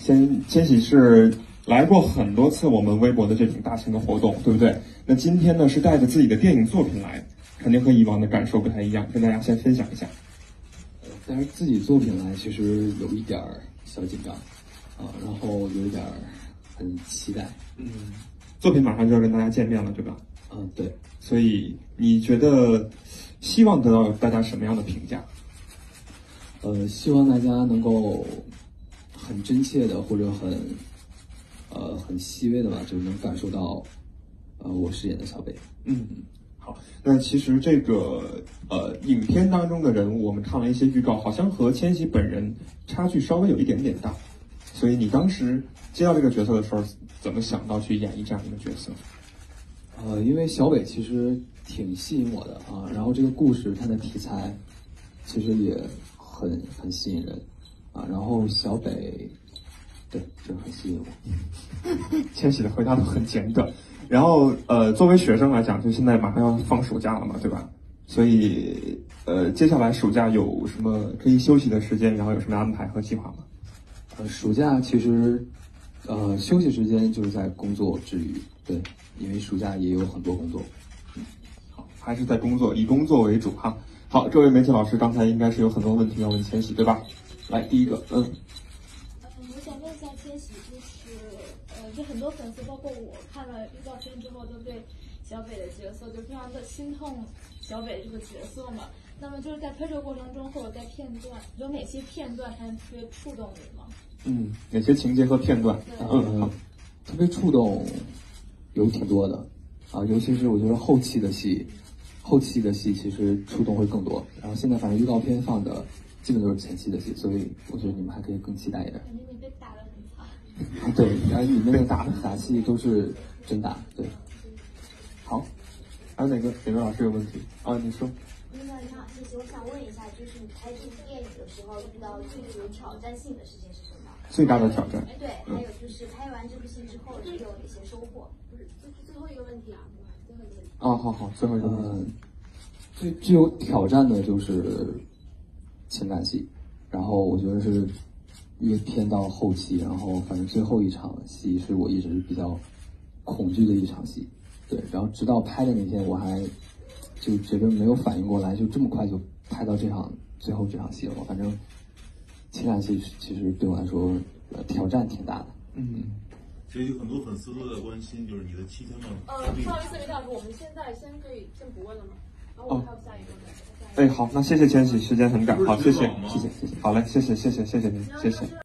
千玺是来过很多次我们微博的这种大型的活动，对不对？那今天呢是带着自己的电影作品来，肯定和以往的感受不太一样，跟大家先分享一下。 但是自己作品来，其实有一点小紧张然后有一点很期待。 作品马上就要跟大家见面了，对吧？ 对。 所以你觉得希望得到大家什么样的评价？ 希望大家能够很真切的或者很细微的吧，就能感受到我饰演的小北。 好，那其实这个影片当中的人物，我们看了一些预告，好像和千玺本人差距稍微有一点点大，所以你当时接到这个角色的时候，怎么想到去演绎这样一个角色？ 因为小北其实挺吸引我的然后这个故事它的题材其实也很吸引人然后小北对就很吸引我。 千玺的回答都很简短。然后作为学生来讲，就现在马上要放暑假了嘛，对吧？所以接下来暑假有什么可以休息的时间，然后有什么安排和计划吗？ 暑假其实休息时间就是在工作之余，对，因为暑假也有很多工作。 好，还是在工作，以工作为主哈。好，这位媒体老师刚才应该是有很多问题要问千玺，对吧？来，第一个， 我想问一下千玺，就很多粉丝，包括我看了预告片之后，都对小北的角色就非常的心痛小北这个角色嘛。那么就是在拍摄过程中，或者在片段，有哪些片段它特别触动你吗？ 哪些情节和片段？ 特别触动有挺多的尤其是我觉得后期的戏其实触动会更多。然后现在反正预告片放的基本都是前期的戏，所以我觉得你们还可以更期待一点。 感觉你被打得很惨。 对，然后里面的打戏都是真打。对。好， 还有哪个老师有问题你说。 你好，谢谢。我想问一下，就是你拍这部电影的时候遇到最有挑战性的事情是什么？ 最大的挑战？ 对，还有就是拍完这部戏之后有哪些收获？ 不是，最后一个问题啊，最后一个问题。 好，最后一个问题。 最有挑战的就是情感戏，然后我觉得是越偏到后期，然后反正最后一场戏是我一直比较恐惧的一场戏。对，然后直到拍的那天，我还就觉得没有反应过来，就这么快就拍到最后这场戏了。反正情感戏其实对我来说挑战挺大的。 其实有很多粉丝都在关心，就是你的7天半。 不好意思，李老师，我们现在可以先不问了吗？然后我们还有下一个。 好，那谢谢千玺，时间很赶，好，谢谢，好嘞，谢谢您，谢谢。